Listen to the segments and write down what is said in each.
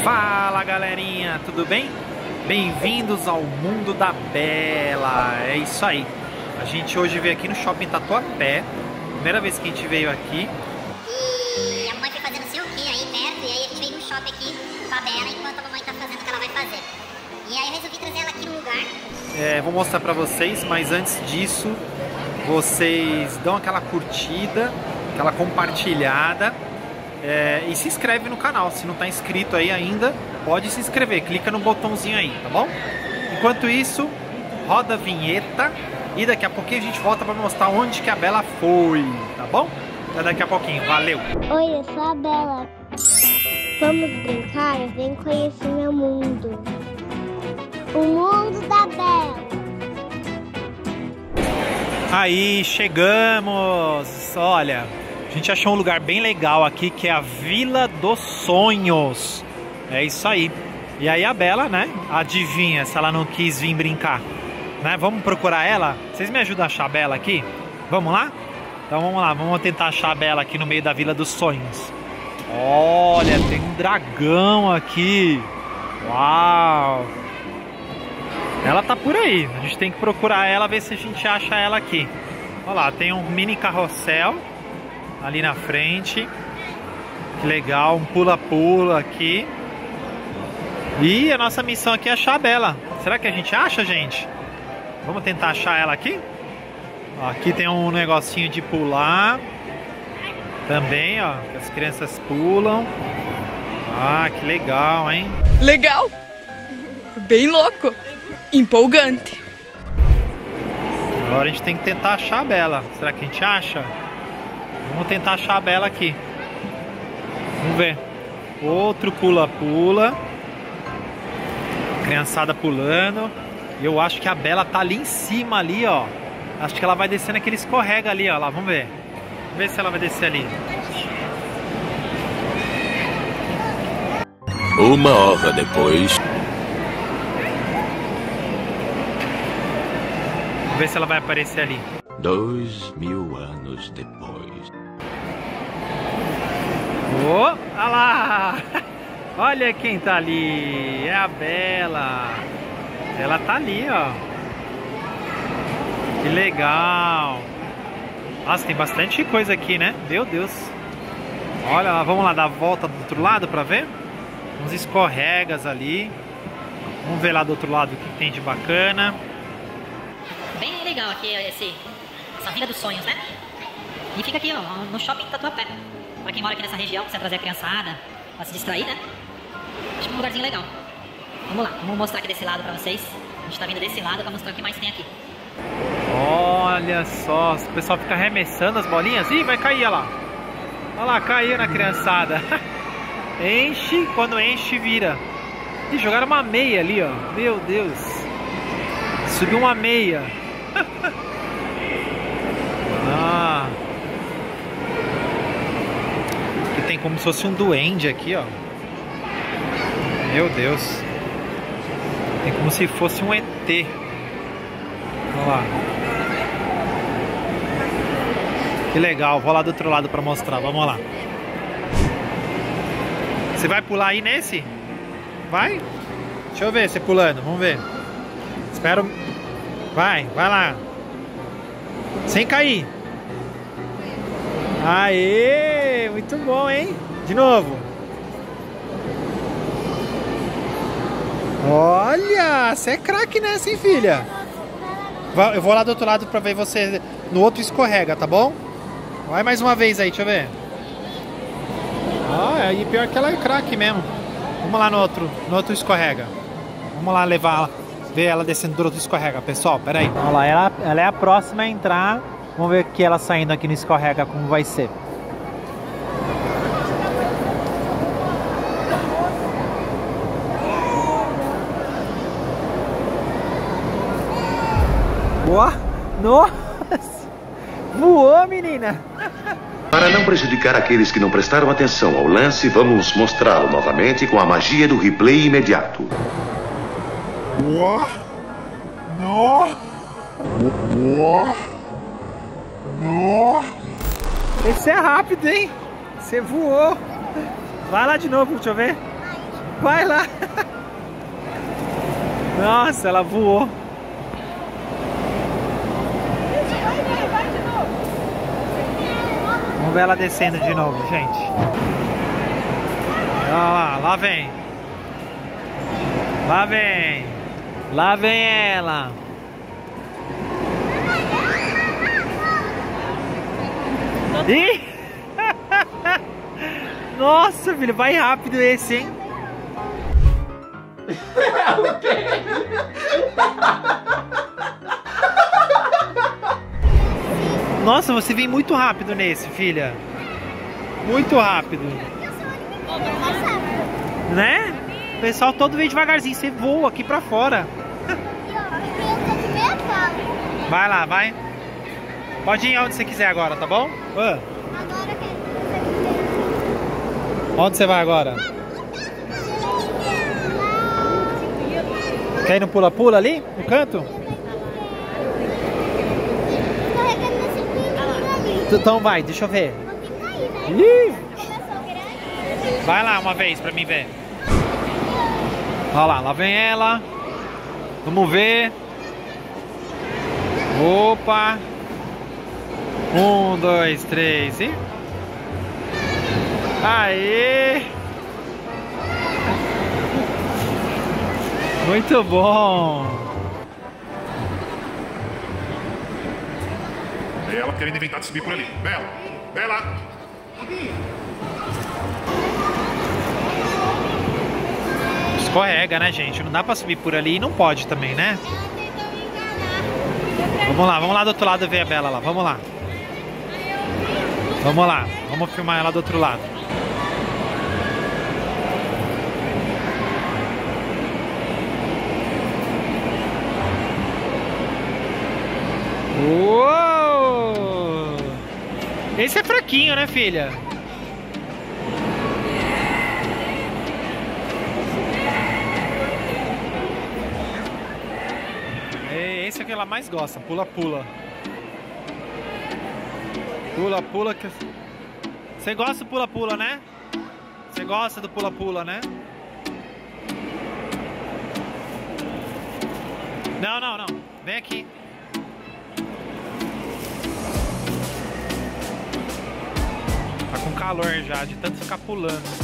Fala galerinha, tudo bem? Bem-vindos ao mundo da Bela. É isso aí. A gente hoje veio aqui no shopping Tatuapé. Primeira vez que a gente veio aqui. E a mamãe foi fazer não sei o que aí perto. E aí a gente veio no shopping aqui com a Bela enquanto a mamãe tá fazendo o que ela vai fazer. E aí eu resolvi trazer ela aqui no lugar. Vou mostrar pra vocês, mas antes disso, vocês dão aquela curtida, aquela compartilhada. E se inscreve no canal, se não está inscrito aí ainda, pode se inscrever, clica no botãozinho aí, tá bom? Enquanto isso, roda a vinheta e daqui a pouquinho a gente volta para mostrar onde que a Bela foi, tá bom? Até daqui a pouquinho, valeu! Oi, eu sou a Bela. Vamos brincar? Vem conhecer meu mundo. O mundo da Bela. Aí, chegamos! Olha... A gente achou um lugar bem legal aqui, que é a Vila dos Sonhos. É isso aí. E aí a Bela, né? Adivinha se ela não quis vir brincar, né? Vamos procurar ela? Vocês me ajudam a achar a Bela aqui? Vamos lá? Então vamos lá, vamos tentar achar a Bela aqui no meio da Vila dos Sonhos. Olha, tem um dragão aqui. Uau! Ela tá por aí. A gente tem que procurar ela, ver se a gente acha ela aqui. Olha lá, tem um mini carrossel ali na frente. Que legal, um pula-pula aqui. E a nossa missão aqui é achar a Bela. Será que a gente acha, gente? Vamos tentar achar ela aqui? Ó, aqui tem um negocinho de pular também, ó, que as crianças pulam. Ah, que legal, hein? Legal! Bem louco! Empolgante! Agora a gente tem que tentar achar a Bela. Será que a gente acha? Vamos tentar achar a Bela aqui. Vamos ver. Outro pula-pula. Criançada pulando. E eu acho que a Bela tá ali em cima, ali, ó. Acho que ela vai descer naquele escorrega ali, ó. Lá, vamos ver. Vamos ver se ela vai descer ali. 1 hora depois. Vamos ver se ela vai aparecer ali. 2000 anos depois. Oh, olha lá! Olha quem tá ali! É a Bela! Ela tá ali, ó. Que legal! Nossa, tem bastante coisa aqui, né? Meu Deus! Olha lá, vamos lá dar a volta do outro lado pra ver? Uns escorregas ali. Vamos ver lá do outro lado o que tem de bacana. Bem legal aqui essa Vila dos Sonhos, né? E fica aqui, ó, no shopping Tatuapé. Pra quem mora aqui nessa região, quiser trazer a criançada pra se distrair, né? Acho que é um lugarzinho legal. Vamos lá, vamos mostrar aqui desse lado pra vocês. A gente tá vindo desse lado pra mostrar o que mais tem aqui. Olha só, o pessoal fica arremessando as bolinhas. Ih, vai cair, olha lá. Olha lá, caiu na criançada. Enche, quando enche, vira. Ih, jogaram uma meia ali, ó. Meu Deus. Subiu uma meia. Ah. Aqui tem como se fosse um duende aqui, ó. Meu Deus. Tem como se fosse um ET. Olha lá. Que legal. Vou lá do outro lado pra mostrar. Vamos lá. Você vai pular aí nesse? Vai? Deixa eu ver você pulando. Vamos ver. Espero. Vai lá. Sem cair. Aê! Muito bom, hein? De novo. Olha! Você é craque nessa, hein, filha? Eu vou lá do outro lado pra ver você no outro escorrega, tá bom? Vai mais uma vez aí, deixa eu ver. Ah, aí pior que ela é craque mesmo. Vamos lá no outro escorrega. Vamos lá ver ela descendo do outro escorrega, pessoal. Pera aí. Olha lá, ela é a próxima a entrar. Vamos ver que ela saindo aqui no escorrega como vai ser. Boa! Nossa! Voou, menina! Para não prejudicar aqueles que não prestaram atenção ao lance, vamos mostrá-lo novamente com a magia do replay imediato. Esse é rápido, hein? Você voou. Vai lá de novo, deixa eu ver. Vai lá. Nossa, ela voou. Vamos ver ela descendo de novo, gente. Olha lá, lá vem. Lá vem. Lá vem ela. Ih! Nossa, filho, vai rápido esse, hein? Nossa, você vem muito rápido nesse, filha. Muito rápido. Né? O pessoal todo vem devagarzinho. Você voa aqui pra fora. Vai lá, vai. Pode ir onde você quiser agora, tá bom? Agora eu quero. Onde você vai agora? Quer ir no pula-pula ali? No canto? Então vai, deixa eu ver. Ih. Vai lá uma vez pra mim ver. Olha lá, lá vem ela. Vamos ver. Opa. 1, 2, 3 e... Aê! Muito bom! É ela querendo inventar de subir por ali. Bela! Bela! Escorrega, né, gente? Não dá pra subir por ali e não pode também, né? Vamos lá do outro lado ver a Bela lá. Vamos lá. Vamos lá, vamos filmar ela do outro lado. Uou! Esse é fraquinho, né, filha? Esse é o que ela mais gosta, pula-pula. Pula-pula que... Você gosta do pula-pula, né? Você gosta do pula-pula, né? Não, não, não. Vem aqui. Tá com calor já, de tanto ficar pulando.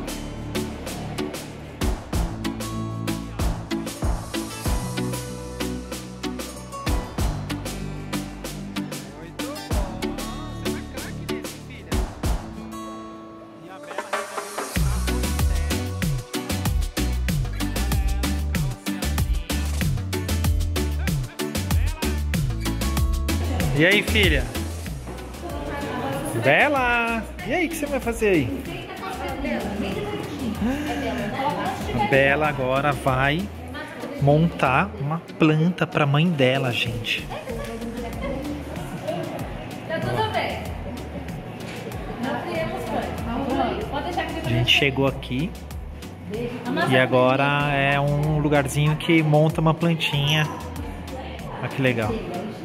E aí, filha? Bela! E aí, o que você vai fazer aí? A Bela agora vai montar uma planta pra mãe dela, gente. A gente chegou aqui e agora é um lugarzinho que monta uma plantinha. Olha que legal.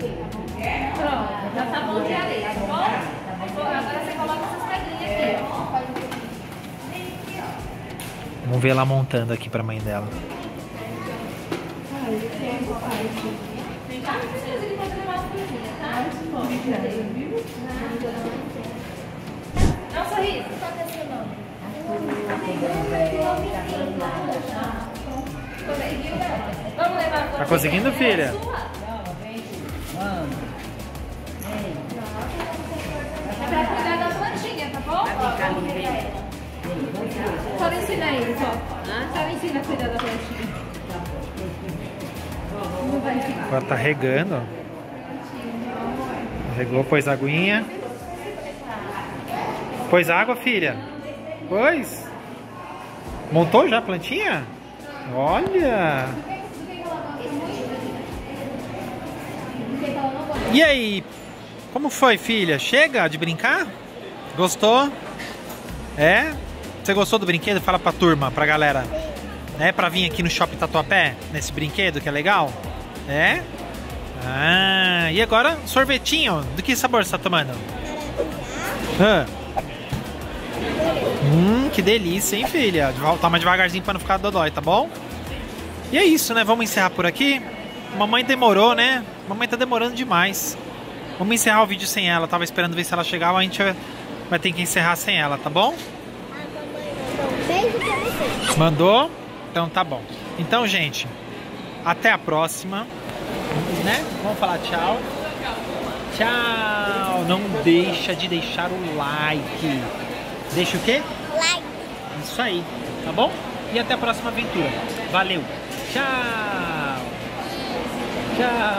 Já tá bom de areia, tá bom? Agora você coloca essas pedrinhas aqui, ó. Vamos ver ela montando aqui pra mãe dela. Dá um sorriso. Vamos levar. Tá conseguindo, filha? Pra cuidar da plantinha, tá bom? Só ensina eles, ó. Só ensina a cuidar da plantinha. Agora tá regando. Regou, pôs a aguinha. Pôs água, filha? Pôs? Montou já a plantinha? Olha! E aí? Como foi, filha? Chega de brincar? Gostou? É? Você gostou do brinquedo? Fala pra turma, pra galera. É pra vir aqui no Shopping Tatuapé? Nesse brinquedo que é legal? É? Ah, e agora, sorvetinho. Do que sabor você tá tomando? Que delícia, hein, filha? Toma devagarzinho pra não ficar dodói, tá bom? E é isso, né? Vamos encerrar por aqui. Mamãe demorou, né? Mamãe tá demorando demais. Vamos encerrar o vídeo sem ela. Tava esperando ver se ela chegava, a gente vai ter que encerrar sem ela, tá bom? Um beijo pra você. Mandou? Então tá bom. Então, gente, até a próxima, né? Vamos falar tchau. Tchau. Não deixa de deixar o like. Deixa o quê? Like. Isso aí, tá bom? E até a próxima aventura. Valeu. Tchau. Tchau.